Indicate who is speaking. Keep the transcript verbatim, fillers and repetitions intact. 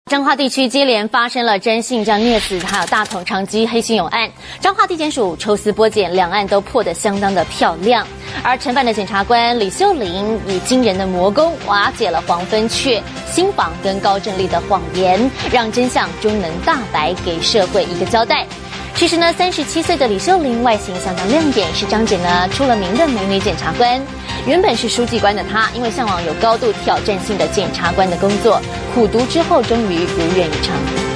Speaker 1: 彰化地区接连发生了真性这样虐死，还有大同长基黑心勇案。彰化地检署抽丝剥茧，两案都破得相当的漂亮。而承办的检察官李秀玲以惊人的魔功瓦解了黄芬雀、新房跟高正丽的谎言，让真相终能大白，给社会一个交代。其实呢，三十七岁的李秀玲外形相当亮眼，是张姐呢出了名的美女检察官。原本是书记官的她，因为向往有高度挑战性的检察官的工作，苦读之后终于如愿以偿。